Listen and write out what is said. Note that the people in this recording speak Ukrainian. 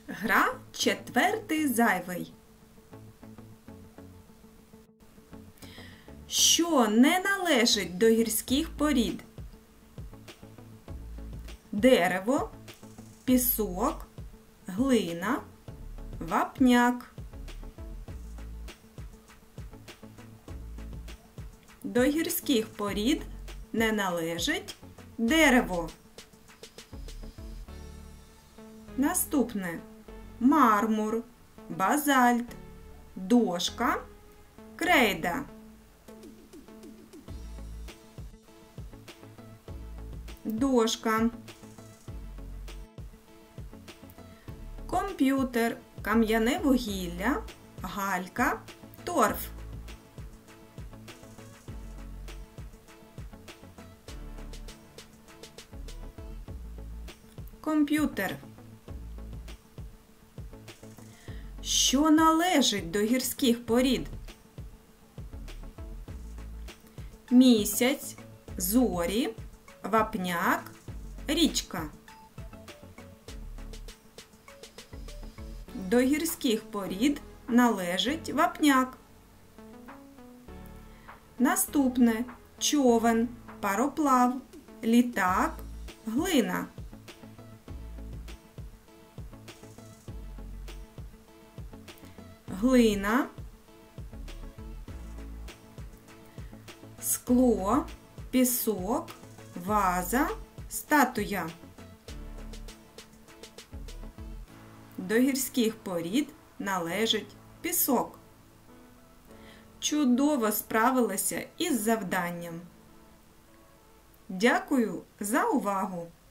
Гра четвертий зайвий. Що не належить до гірських порід? Дерево, пісок, глина, вапняк. До гірських порід не належить дерево. Наступне: мармур, базальт, дошка, крейда. Дошка. Комп'ютер, кам'яне вугілля, галька, торф. Комп'ютер. Що належить до гірських порід? Місяць, зорі, вапняк, річка. До гірських порід належить вапняк. Наступне: човен, пароплав, літак, глина. Глина, скло, пісок, ваза, статуя. До гірських порід належить пісок. Чудово справилися із завданням. Дякую за увагу!